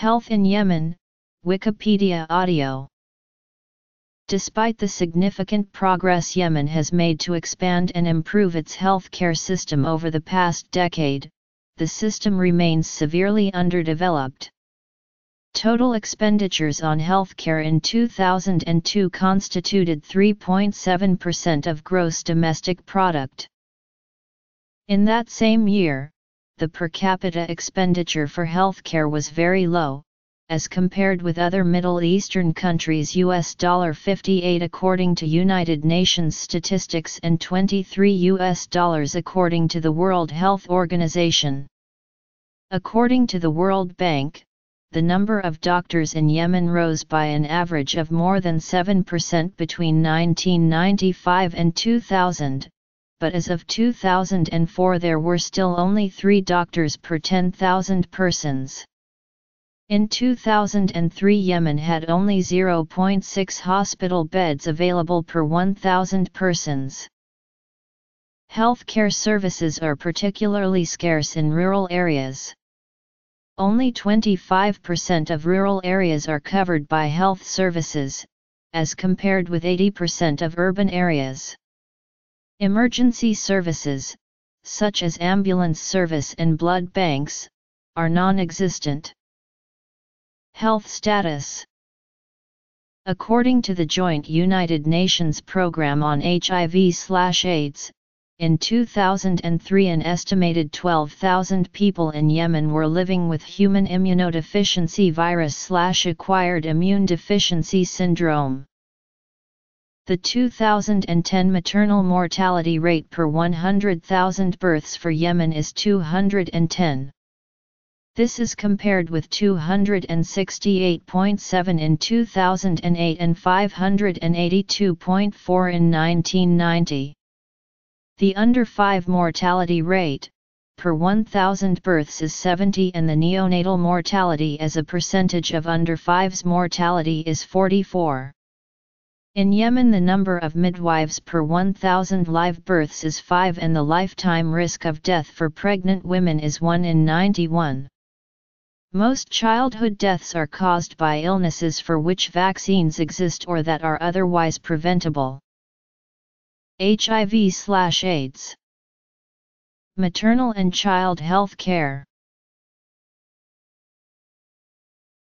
Health in Yemen, Wikipedia audio. Despite the significant progress Yemen has made to expand and improve its healthcare system over the past decade, the system remains severely underdeveloped. Total expenditures on healthcare in 2002 constituted 3.7% of gross domestic product. In that same year, the per capita expenditure for healthcare was very low, as compared with other Middle Eastern countries $58 according to United Nations statistics and $23 according to the World Health Organization. According to the World Bank, the number of doctors in Yemen rose by an average of more than 7% between 1995 and 2000, but as of 2004 there were still only 3 doctors per 10,000 persons. In 2003 Yemen had only 0.6 hospital beds available per 1,000 persons. Healthcare services are particularly scarce in rural areas. Only 25% of rural areas are covered by health services, as compared with 80% of urban areas. Emergency services, such as ambulance service and blood banks, are non-existent. Health status. According to the Joint United Nations Programme on HIV/AIDS, in 2003 an estimated 12,000 people in Yemen were living with human immunodeficiency virus/acquired immune deficiency syndrome. The 2010 maternal mortality rate per 100,000 births for Yemen is 210. This is compared with 268.7 in 2008 and 582.4 in 1990. The under 5 mortality rate, per 1,000 births is 70 and the neonatal mortality as a percentage of under 5's mortality is 44. In Yemen the number of midwives per 1,000 live births is 5 and the lifetime risk of death for pregnant women is 1 in 91. Most childhood deaths are caused by illnesses for which vaccines exist or that are otherwise preventable. HIV/AIDS. Maternal and child health care.